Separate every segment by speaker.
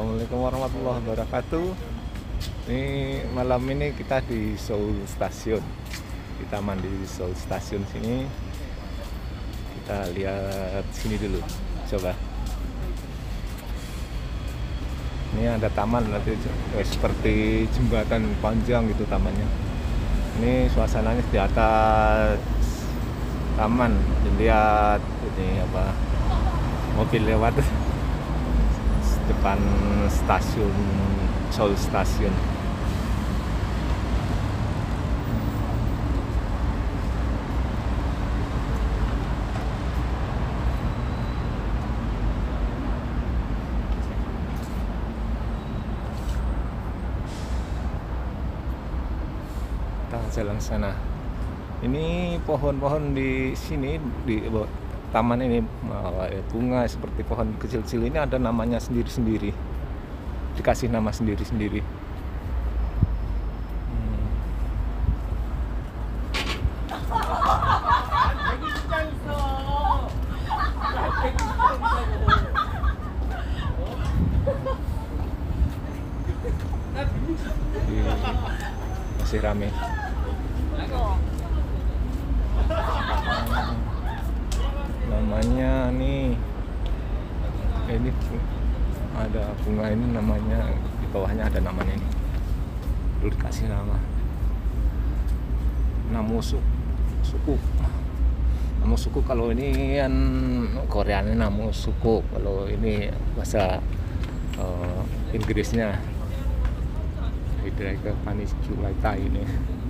Speaker 1: Assalamualaikum warahmatullahi wabarakatuh. Ini malam ini kita di Seoul Station, di taman di Seoul Station sini. Kita lihat sini dulu, coba. Ini ada taman nanti seperti jembatan panjang gitu tamannya. Ini suasananya di atas taman, dilihat ini apa mobil lewat depan stasiun Seoul Station. Kita jalan sana. Ini pohon-pohon di sini di taman ini bunga seperti pohon kecil-kecil ini ada namanya sendiri-sendiri, dikasih nama sendiri-sendiri. Masih rame. Namanya nih, ini ada bunga ini namanya, di bawahnya ada namanya ini, dulu dikasih nama suku. Namu suku kalau ini kan Koreanya namu suku, kalau ini bahasa Inggrisnya Hidrai ke Panis Culaita ini.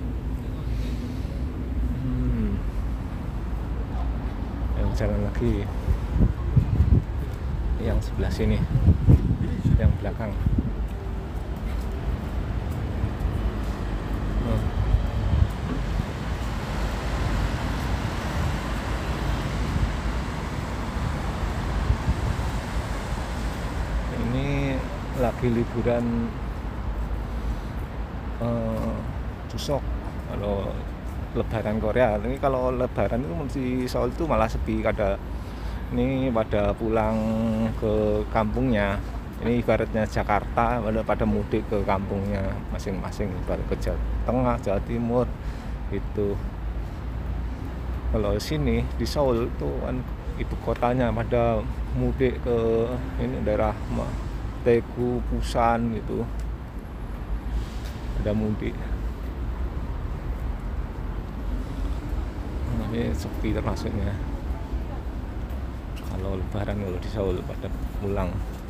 Speaker 1: Jalan lagi yang sebelah sini, yang belakang. Ini lagi liburan Chuseok kalau Lebaran Korea. Ini kalau Lebaran itu di Seoul itu malah sepi, ini pada pulang ke kampungnya. Ini ibaratnya Jakarta, pada mudik ke kampungnya masing-masing, ibarat ke Jawa Tengah, Jawa Timur itu. Kalau sini di Seoul itu kan ibu kotanya, pada mudik ke ini daerah Daegu, Busan gitu, ada mudik. Ini sepi termasuknya kalau Lebaran, kalau di Seoul pada pulang.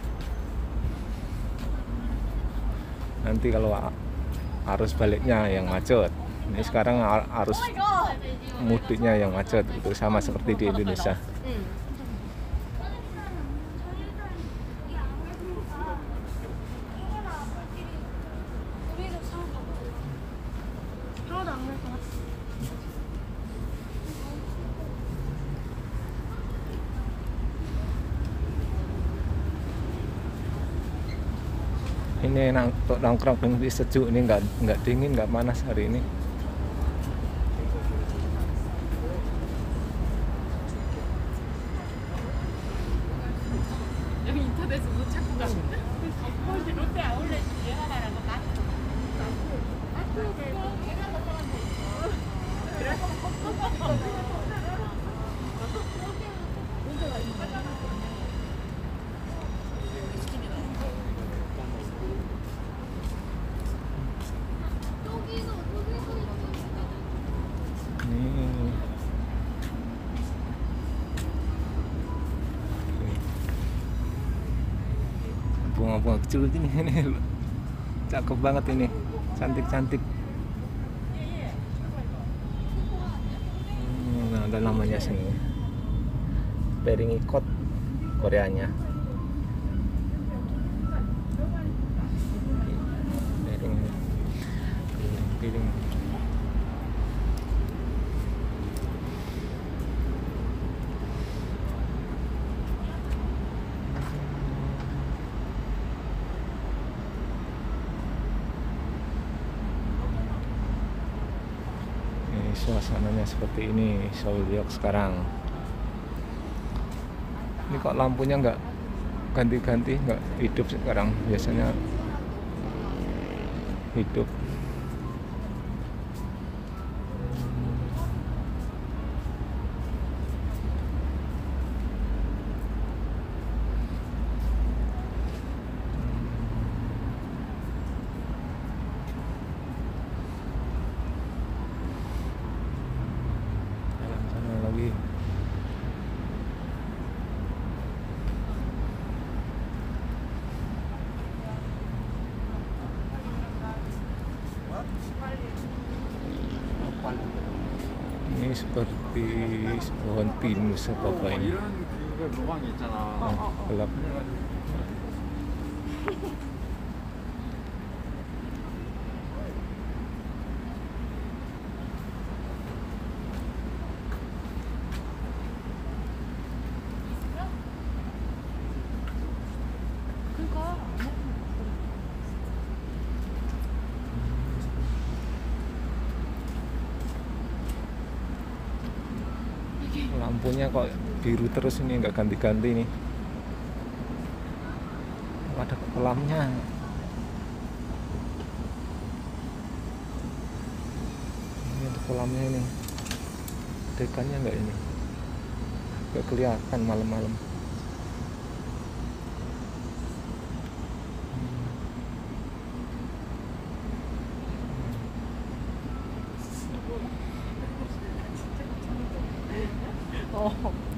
Speaker 1: Nanti kalau arus baliknya yang macet. Ini sekarang arus mudiknya yang macet, itu sama seperti di Indonesia. Ini nongkrong di sejuk, ini nggak dingin, nggak panas hari ini. Bunga-bunga kecil ini cakep banget ini, cantik-cantik. Ada namanya sini, Peringikot Koreanya. Piring. Suasananya seperti ini Seoul sekarang. Ini kok lampunya nggak ganti-ganti, nggak hidup sekarang, biasanya hidup. Jalan sana lagi. Ini seperti pohon pinus apa ini.
Speaker 2: 이런 그 로망이 있잖아.
Speaker 1: Gelap.
Speaker 3: 그거
Speaker 1: Lampunya kok biru terus ini, nggak ganti-ganti nih. Ada kolamnya. Ini ada kolamnya ini. Ada ikannya nggak ini? Nggak kelihatan malam-malam.
Speaker 3: 어